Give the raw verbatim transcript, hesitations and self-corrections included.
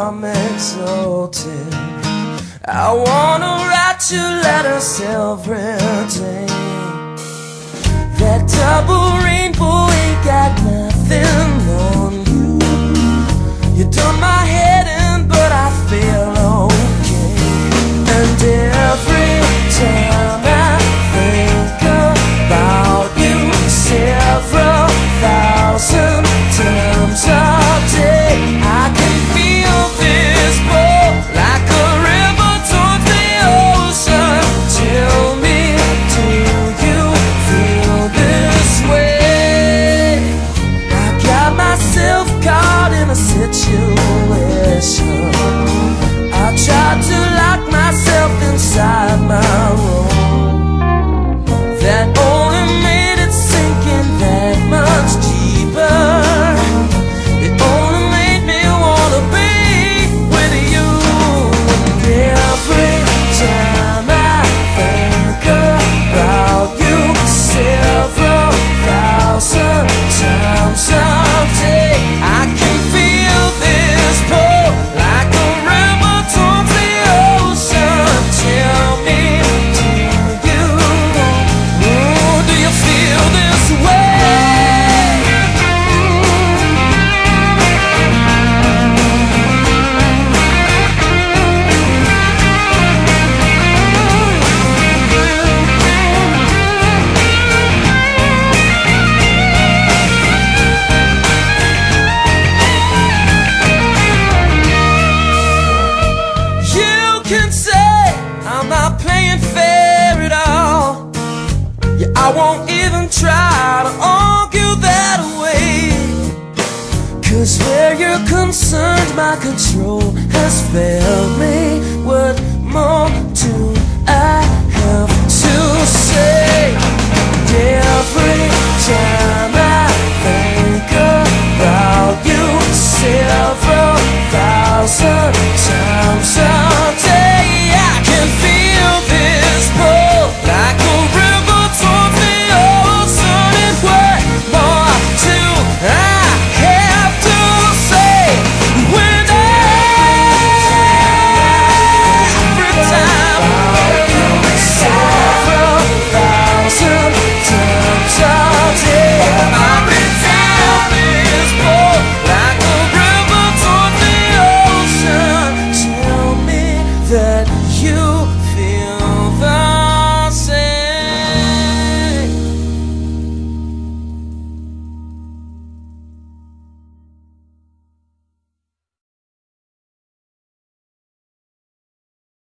I'm exalted. I wanna write you letters every day. That double rainbow ain't got nothing on you. You done my head in, but I feel okay. And every time I think about you, several thousand times a day, I can feel this pull like a river towards the ocean. Tell me, do you feel this way? I got myself caught in a situation. I tried to lock myself inside my room. That only made it sink in that much deeper. It only made me wanna be with you. And every time I think about you, several thousand times a day, I can feel this pull like a river towards the ocean. Tell me, do you, oh, do you feel this way? You can say I'm not playing fair at all. Yeah, I won't even try to argue that away. Cause where you're concerned, my control has failed me.